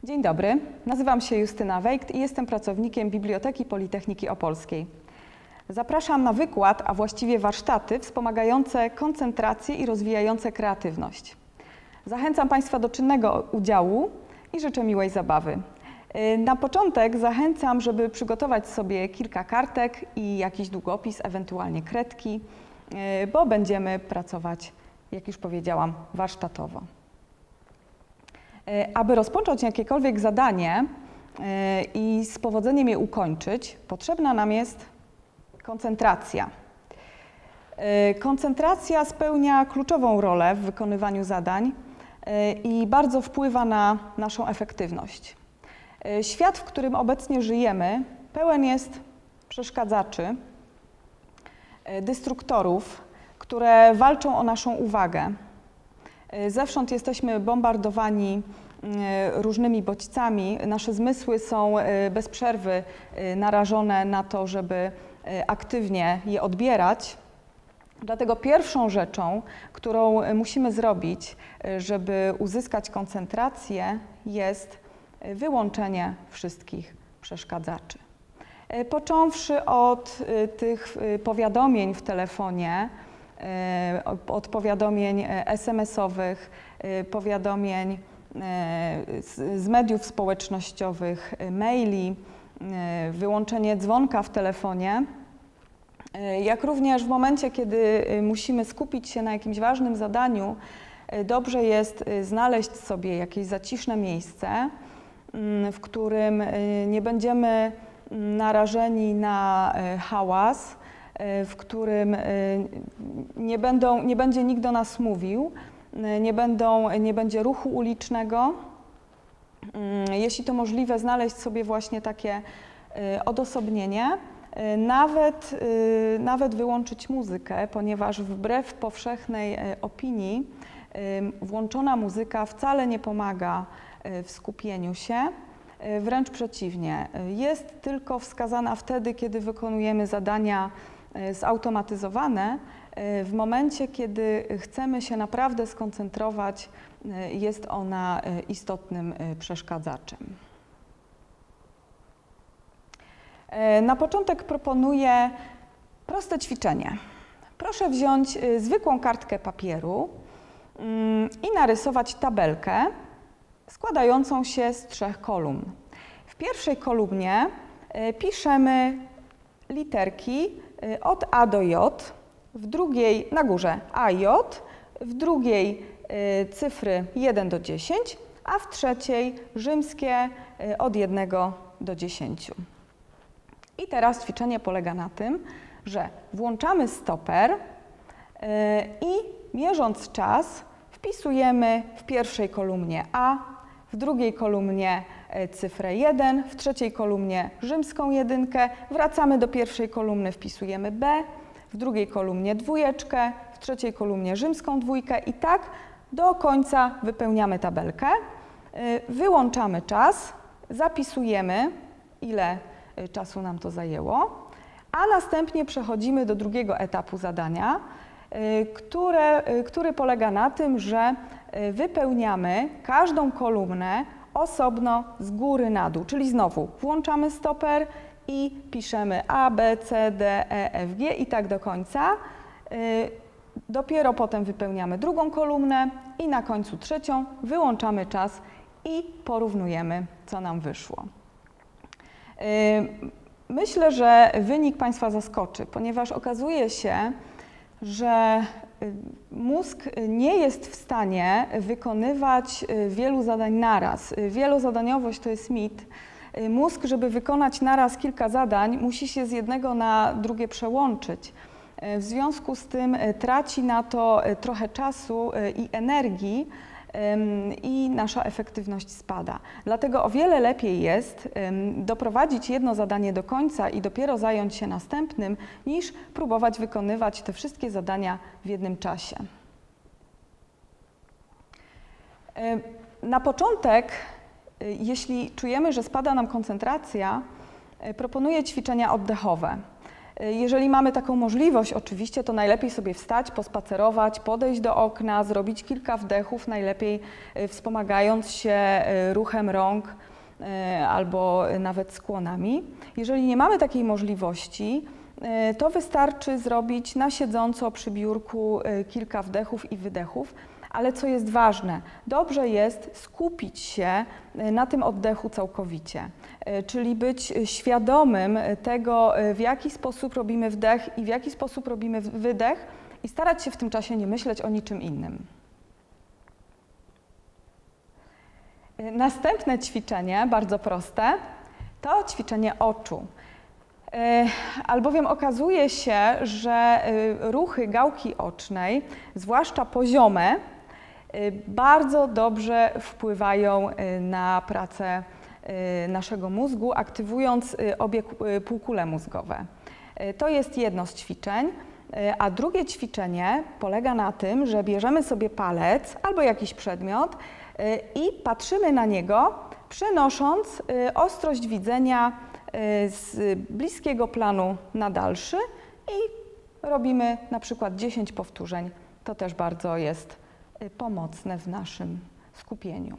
Dzień dobry, nazywam się Justyna Wejkt i jestem pracownikiem Biblioteki Politechniki Opolskiej. Zapraszam na wykład, a właściwie warsztaty wspomagające koncentrację i rozwijające kreatywność. Zachęcam Państwa do czynnego udziału i życzę miłej zabawy. Na początek zachęcam, żeby przygotować sobie kilka kartek i jakiś długopis, ewentualnie kredki, bo będziemy pracować, jak już powiedziałam, warsztatowo. Aby rozpocząć jakiekolwiek zadanie i z powodzeniem je ukończyć, potrzebna nam jest koncentracja. Koncentracja spełnia kluczową rolę w wykonywaniu zadań i bardzo wpływa na naszą efektywność. Świat, w którym obecnie żyjemy, pełen jest przeszkadzaczy, destruktorów, które walczą o naszą uwagę. Zewsząd jesteśmy bombardowani różnymi bodźcami. Nasze zmysły są bez przerwy narażone na to, żeby aktywnie je odbierać. Dlatego pierwszą rzeczą, którą musimy zrobić, żeby uzyskać koncentrację, jest wyłączenie wszystkich przeszkadzaczy. Począwszy od tych powiadomień w telefonie, od powiadomień SMS-owych, powiadomień z mediów społecznościowych, maili, wyłączenie dzwonka w telefonie, jak również w momencie, kiedy musimy skupić się na jakimś ważnym zadaniu, dobrze jest znaleźć sobie jakieś zaciszne miejsce, w którym nie będziemy narażeni na hałas, w którym nie będzie nikt do nas mówił, nie będzie ruchu ulicznego. Jeśli to możliwe, znaleźć sobie właśnie takie odosobnienie, nawet wyłączyć muzykę, ponieważ wbrew powszechnej opinii włączona muzyka wcale nie pomaga w skupieniu się, wręcz przeciwnie. Jest tylko wskazana wtedy, kiedy wykonujemy zadania zautomatyzowane. W momencie, kiedy chcemy się naprawdę skoncentrować, jest ona istotnym przeszkadzaczem. Na początek proponuję proste ćwiczenie. Proszę wziąć zwykłą kartkę papieru i narysować tabelkę składającą się z 3 kolumn. W pierwszej kolumnie piszemy literki od A do J, w drugiej na górze A, J, w drugiej cyfry 1 do 10, a w trzeciej rzymskie od 1 do 10. I teraz ćwiczenie polega na tym, że włączamy stoper i mierząc czas wpisujemy w pierwszej kolumnie A, w drugiej kolumnie cyfrę 1, w trzeciej kolumnie rzymską 1, wracamy do pierwszej kolumny, wpisujemy B, w drugiej kolumnie 2, w trzeciej kolumnie rzymską 2 i tak do końca wypełniamy tabelkę. Wyłączamy czas, zapisujemy, ile czasu nam to zajęło, a następnie przechodzimy do drugiego etapu zadania, który polega na tym, że wypełniamy każdą kolumnę osobno z góry na dół, czyli znowu włączamy stoper i piszemy A, B, C, D, E, F, G i tak do końca. Dopiero potem wypełniamy drugą kolumnę i na końcu trzecią, wyłączamy czas i porównujemy, co nam wyszło. Myślę, że wynik Państwa zaskoczy, ponieważ okazuje się, że mózg nie jest w stanie wykonywać wielu zadań naraz. Wielozadaniowość to jest mit. Mózg, żeby wykonać naraz kilka zadań, musi się z jednego na drugie przełączyć. W związku z tym traci na to trochę czasu i energii i nasza efektywność spada. Dlatego o wiele lepiej jest doprowadzić jedno zadanie do końca i dopiero zająć się następnym, niż próbować wykonywać te wszystkie zadania w jednym czasie. Na początek, jeśli czujemy, że spada nam koncentracja, proponuję ćwiczenia oddechowe. Jeżeli mamy taką możliwość, oczywiście, to najlepiej sobie wstać, pospacerować, podejść do okna, zrobić kilka wdechów, najlepiej wspomagając się ruchem rąk albo nawet skłonami. Jeżeli nie mamy takiej możliwości, to wystarczy zrobić na siedząco przy biurku kilka wdechów i wydechów, ale co jest ważne, dobrze jest skupić się na tym oddechu całkowicie, czyli być świadomym tego, w jaki sposób robimy wdech i w jaki sposób robimy wydech i starać się w tym czasie nie myśleć o niczym innym. Następne ćwiczenie, bardzo proste, to ćwiczenie oczu. Albowiem okazuje się, że ruchy gałki ocznej, zwłaszcza poziome, bardzo dobrze wpływają na pracę naszego mózgu, aktywując obie półkule mózgowe. To jest jedno z ćwiczeń, a drugie ćwiczenie polega na tym, że bierzemy sobie palec albo jakiś przedmiot i patrzymy na niego, przenosząc ostrość widzenia z bliskiego planu na dalszy i robimy na przykład 10 powtórzeń. To też bardzo jest pomocne w naszym skupieniu.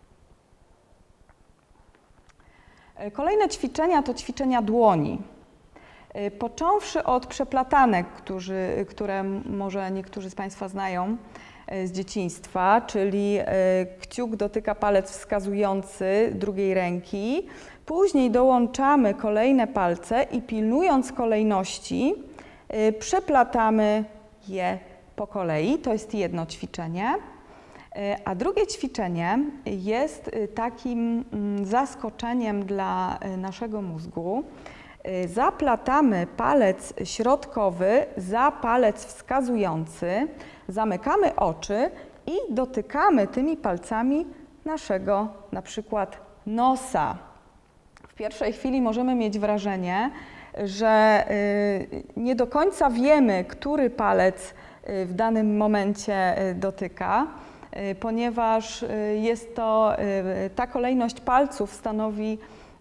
Kolejne ćwiczenia to ćwiczenia dłoni. Począwszy od przeplatanek, które może niektórzy z Państwa znają z dzieciństwa, czyli kciuk dotyka palec wskazujący drugiej ręki, później dołączamy kolejne palce i pilnując kolejności przeplatamy je po kolei. To jest jedno ćwiczenie. A drugie ćwiczenie jest takim zaskoczeniem dla naszego mózgu. Zaplatamy palec środkowy za palec wskazujący, zamykamy oczy i dotykamy tymi palcami naszego na przykład nosa. W pierwszej chwili możemy mieć wrażenie, że nie do końca wiemy, który palec w danym momencie dotyka, ponieważ jest to, ta kolejność palców stanowi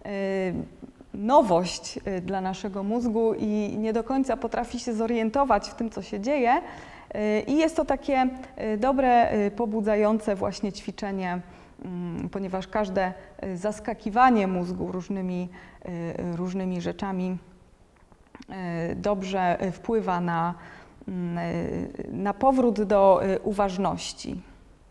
nowość dla naszego mózgu i nie do końca potrafi się zorientować w tym, co się dzieje. I jest to takie dobre, pobudzające właśnie ćwiczenie, ponieważ każde zaskakiwanie mózgu różnymi rzeczami dobrze wpływa na powrót do uważności.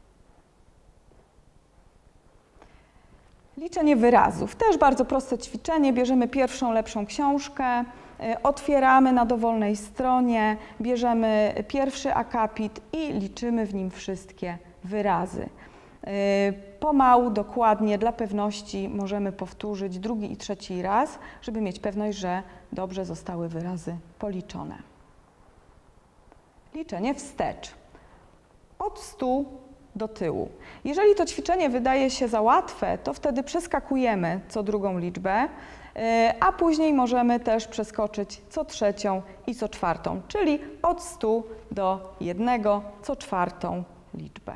Liczenie wyrazów. Też bardzo proste ćwiczenie. Bierzemy pierwszą, lepszą książkę, otwieramy na dowolnej stronie, bierzemy pierwszy akapit i liczymy w nim wszystkie wyrazy. Pomału, dokładnie, dla pewności możemy powtórzyć drugi i trzeci raz, żeby mieć pewność, że dobrze zostały wyrazy policzone. Liczenie wstecz. Od 100 do tyłu. Jeżeli to ćwiczenie wydaje się za łatwe, to wtedy przeskakujemy co drugą liczbę, a później możemy też przeskoczyć co trzecią i co czwartą, czyli od 100 do 1 co czwartą liczbę.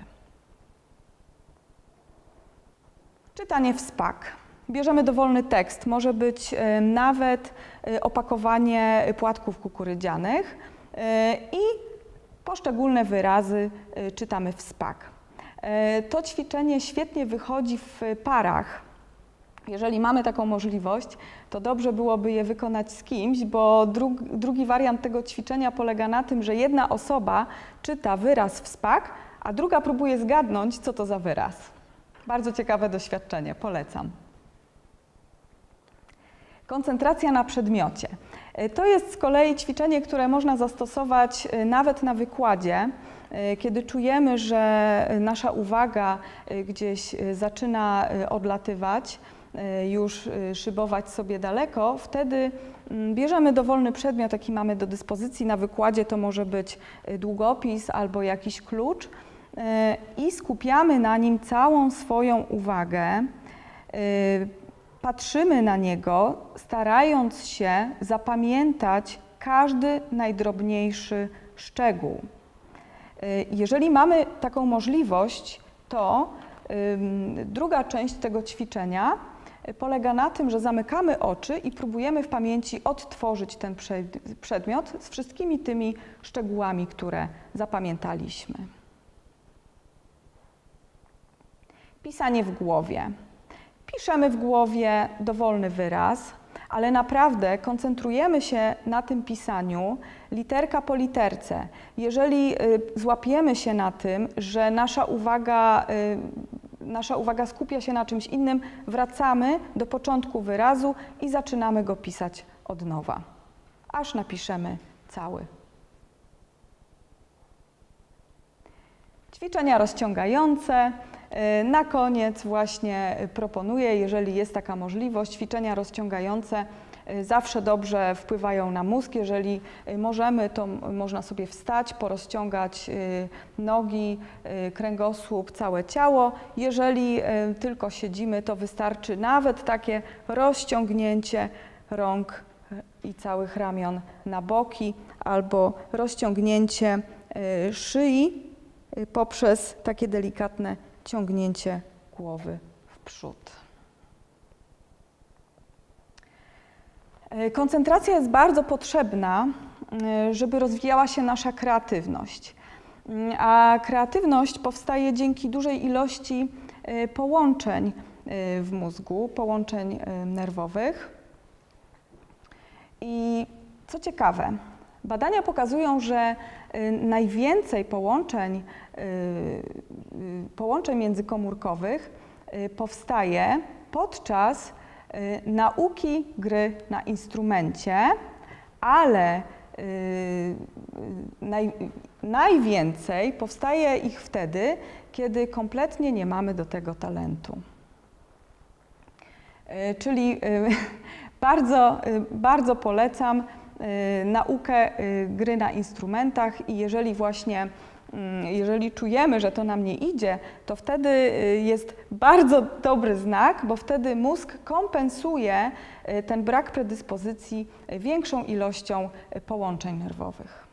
Czytanie w SPAK. Bierzemy dowolny tekst, może być nawet opakowanie płatków kukurydzianych i poszczególne wyrazy czytamy w SPAK. To ćwiczenie świetnie wychodzi w parach. Jeżeli mamy taką możliwość, to dobrze byłoby je wykonać z kimś, bo drugi wariant tego ćwiczenia polega na tym, że jedna osoba czyta wyraz w SPAK, a druga próbuje zgadnąć, co to za wyraz. Bardzo ciekawe doświadczenie, polecam. Koncentracja na przedmiocie. To jest z kolei ćwiczenie, które można zastosować nawet na wykładzie, kiedy czujemy, że nasza uwaga gdzieś zaczyna odlatywać, już szybować sobie daleko, wtedy bierzemy dowolny przedmiot, jaki mamy do dyspozycji. Na wykładzie to może być długopis albo jakiś klucz i skupiamy na nim całą swoją uwagę. Patrzymy na niego, starając się zapamiętać każdy najdrobniejszy szczegół. Jeżeli mamy taką możliwość, to druga część tego ćwiczenia polega na tym, że zamykamy oczy i próbujemy w pamięci odtworzyć ten przedmiot z wszystkimi tymi szczegółami, które zapamiętaliśmy. Pisanie w głowie. Piszemy w głowie dowolny wyraz, ale naprawdę koncentrujemy się na tym pisaniu literka po literce. Jeżeli złapiemy się na tym, że nasza uwaga skupia się na czymś innym, wracamy do początku wyrazu i zaczynamy go pisać od nowa, aż napiszemy cały. Ćwiczenia rozciągające. Na koniec właśnie proponuję, jeżeli jest taka możliwość, ćwiczenia rozciągające zawsze dobrze wpływają na mózg. Jeżeli możemy, to można sobie wstać, porozciągać nogi, kręgosłup, całe ciało. Jeżeli tylko siedzimy, to wystarczy nawet takie rozciągnięcie rąk i całych ramion na boki albo rozciągnięcie szyi poprzez takie delikatne ciągnięcie głowy w przód. Koncentracja jest bardzo potrzebna, żeby rozwijała się nasza kreatywność. A kreatywność powstaje dzięki dużej ilości połączeń w mózgu, połączeń nerwowych. I co ciekawe, badania pokazują, że najwięcej połączeń międzykomórkowych powstaje podczas nauki gry na instrumencie, ale najwięcej powstaje ich wtedy, kiedy kompletnie nie mamy do tego talentu. Czyli bardzo polecam naukę gry na instrumentach i jeżeli czujemy, że to nam nie idzie, to wtedy jest bardzo dobry znak, bo wtedy mózg kompensuje ten brak predyspozycji większą ilością połączeń nerwowych.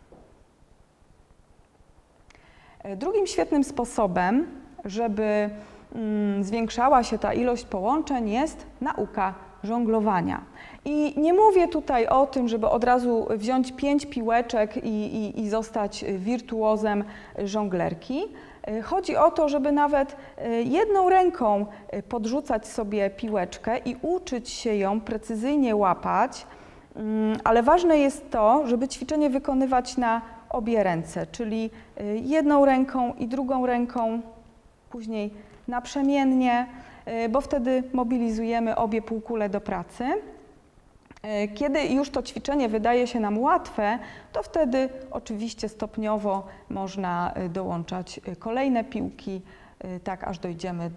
Drugim świetnym sposobem, żeby zwiększała się ta ilość połączeń, jest nauka żonglowania. I nie mówię tutaj o tym, żeby od razu wziąć 5 piłeczek i zostać wirtuozem żonglerki. Chodzi o to, żeby nawet jedną ręką podrzucać sobie piłeczkę i uczyć się ją precyzyjnie łapać, ale ważne jest to, żeby ćwiczenie wykonywać na obie ręce, czyli jedną ręką i drugą ręką, później naprzemiennie, bo wtedy mobilizujemy obie półkule do pracy. Kiedy już to ćwiczenie wydaje się nam łatwe, to wtedy oczywiście stopniowo można dołączać kolejne piłki, tak aż dojdziemy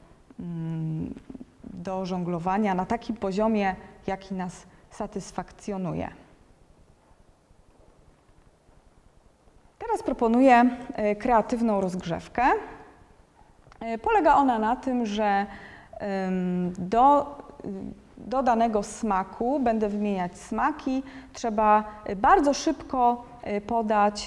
do żonglowania na takim poziomie, jaki nas satysfakcjonuje. Teraz proponuję kreatywną rozgrzewkę. Polega ona na tym, że do danego smaku, będę wymieniać smaki, trzeba bardzo szybko podać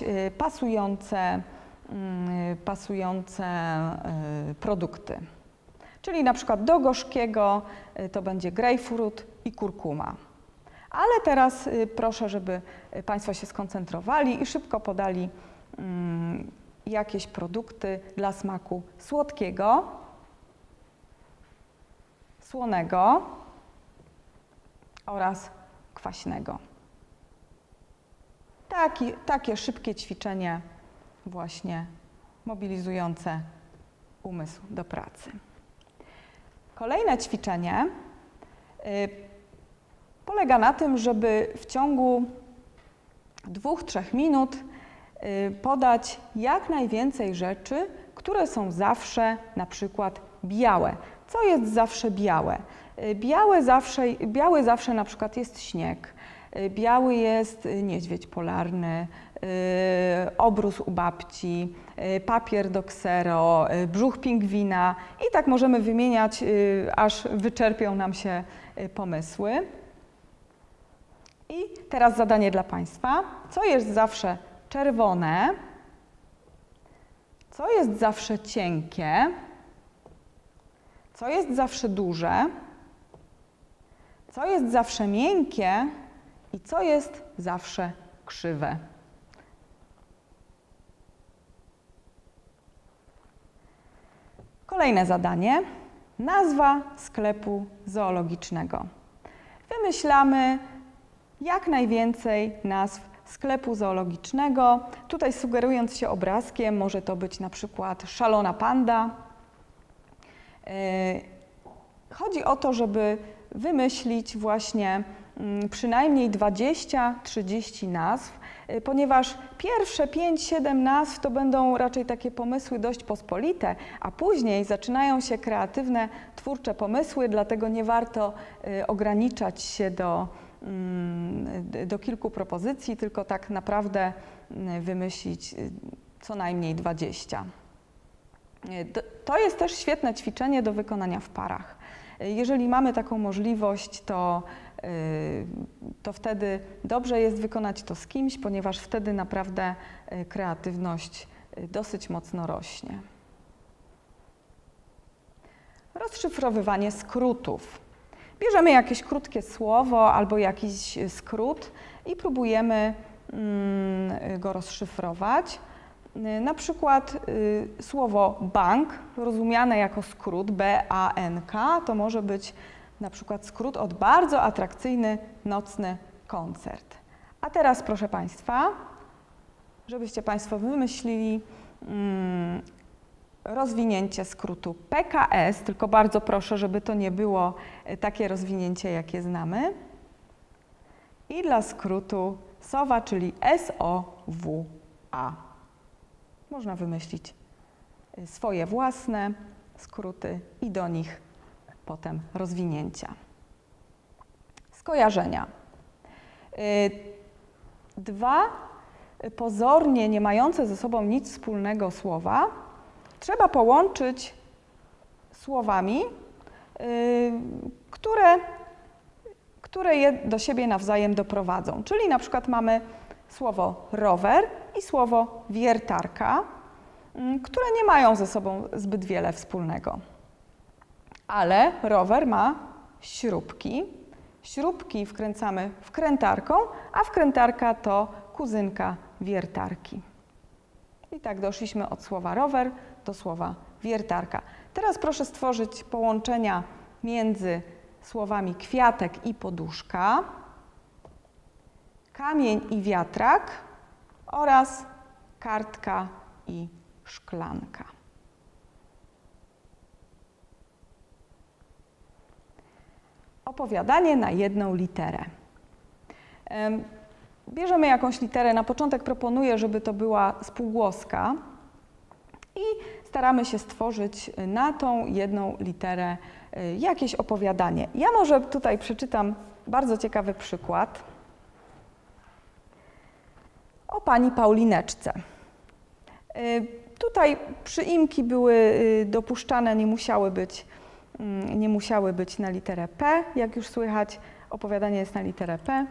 pasujące produkty. Czyli na przykład do gorzkiego to będzie grejpfrut i kurkuma. Ale teraz proszę, żeby Państwo się skoncentrowali i szybko podali jakieś produkty dla smaku słodkiego, słonego oraz kwaśnego. Takie szybkie ćwiczenie właśnie mobilizujące umysł do pracy. Kolejne ćwiczenie polega na tym, żeby w ciągu 2–3 minut podać jak najwięcej rzeczy, które są zawsze na przykład białe. Co jest zawsze białe? Biały zawsze na przykład jest śnieg, biały jest niedźwiedź polarny, obrus u babci, papier do ksero, brzuch pingwina i tak możemy wymieniać, aż wyczerpią nam się pomysły. I teraz zadanie dla Państwa. Co jest zawsze czerwone? Co jest zawsze cienkie? Co jest zawsze duże? co jest zawsze miękkie i co jest zawsze krzywe. Kolejne zadanie. Nazwa sklepu zoologicznego. Wymyślamy jak najwięcej nazw sklepu zoologicznego. Tutaj sugerując się obrazkiem, może to być na przykład szalona panda. Chodzi o to, żeby wymyślić właśnie przynajmniej 20-30 nazw, ponieważ pierwsze 5-7 nazw to będą raczej takie pomysły dość pospolite, a później zaczynają się kreatywne, twórcze pomysły, dlatego nie warto ograniczać się do kilku propozycji, tylko tak naprawdę wymyślić co najmniej 20. To jest też świetne ćwiczenie do wykonania w parach. Jeżeli mamy taką możliwość, to wtedy dobrze jest wykonać to z kimś, ponieważ wtedy naprawdę kreatywność dosyć mocno rośnie. Rozszyfrowywanie skrótów. Bierzemy jakieś krótkie słowo albo jakiś skrót i próbujemy go rozszyfrować. Na przykład słowo bank, rozumiane jako skrót B-A-N-K, to może być na przykład skrót od bardzo atrakcyjny nocny koncert. A teraz proszę Państwa, żebyście Państwo wymyślili rozwinięcie skrótu PKS, tylko bardzo proszę, żeby to nie było takie rozwinięcie, jakie znamy. I dla skrótu SOWA, czyli S-O-W-A. Można wymyślić swoje własne skróty i do nich potem rozwinięcia. Skojarzenia. Dwa pozornie nie mające ze sobą nic wspólnego słowa trzeba połączyć słowami, które je do siebie nawzajem doprowadzą. Czyli na przykład mamy słowo rower i słowo wiertarka, które nie mają ze sobą zbyt wiele wspólnego. Ale rower ma śrubki. Śrubki wkręcamy wkrętarką, a wkrętarka to kuzynka wiertarki. I tak doszliśmy od słowa rower do słowa wiertarka. Teraz proszę stworzyć połączenia między słowami kwiatek i poduszka, kamień i wiatrak oraz kartka i szklanka. Opowiadanie na jedną literę. Bierzemy jakąś literę. Na początek proponuję, żeby to była spółgłoska i staramy się stworzyć na tą jedną literę jakieś opowiadanie. Ja może tutaj przeczytam bardzo ciekawy przykład o pani Paulineczce. Tutaj przyimki były dopuszczane, nie musiały być na literę P. Jak już słychać, opowiadanie jest na literę P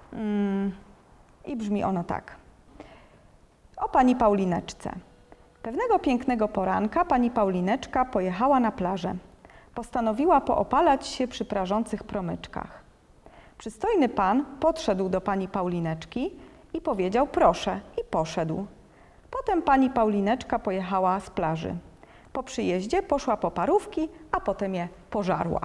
i brzmi ono tak. O pani Paulineczce. Pewnego pięknego poranka pani Paulineczka pojechała na plażę. Postanowiła poopalać się przy prażących promyczkach. Przystojny pan podszedł do pani Paulineczki i powiedział proszę i poszedł. Potem pani Paulineczka pojechała z plaży. Po przyjeździe poszła po parówki, a potem je pożarła.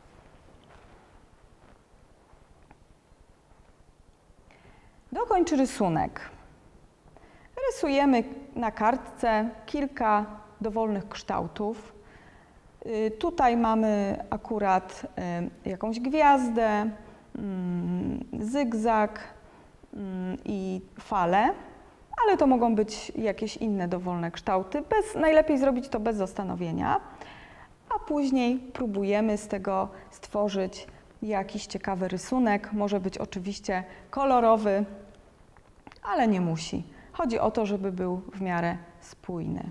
Dokończ rysunek. Rysujemy na kartce kilka dowolnych kształtów. Tutaj mamy akurat jakąś gwiazdę, zygzak i falę, ale to mogą być jakieś inne dowolne kształty. Najlepiej zrobić to bez zastanowienia, a później próbujemy z tego stworzyć jakiś ciekawy rysunek. Może być oczywiście kolorowy, ale nie musi. Chodzi o to, żeby był w miarę spójny.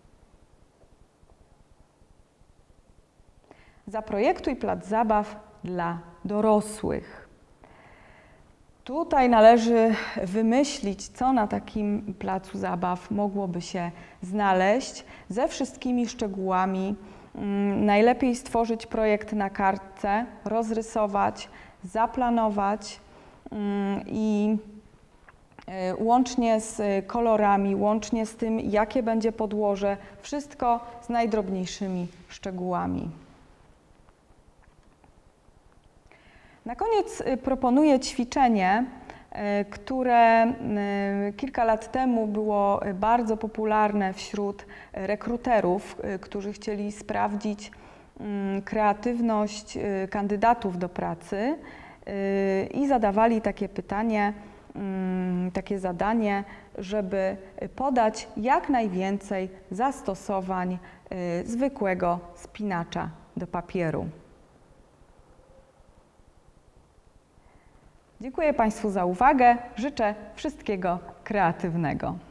Zaprojektuj plac zabaw dla dorosłych. Tutaj należy wymyślić, co na takim placu zabaw mogłoby się znaleźć ze wszystkimi szczegółami. Najlepiej stworzyć projekt na kartce, rozrysować, zaplanować i łącznie z kolorami, łącznie z tym, jakie będzie podłoże, wszystko z najdrobniejszymi szczegółami. Na koniec proponuję ćwiczenie, które kilka lat temu było bardzo popularne wśród rekruterów, którzy chcieli sprawdzić kreatywność kandydatów do pracy i zadawali takie pytanie, takie zadanie, żeby podać jak najwięcej zastosowań zwykłego spinacza do papieru. Dziękuję Państwu za uwagę. Życzę wszystkiego kreatywnego.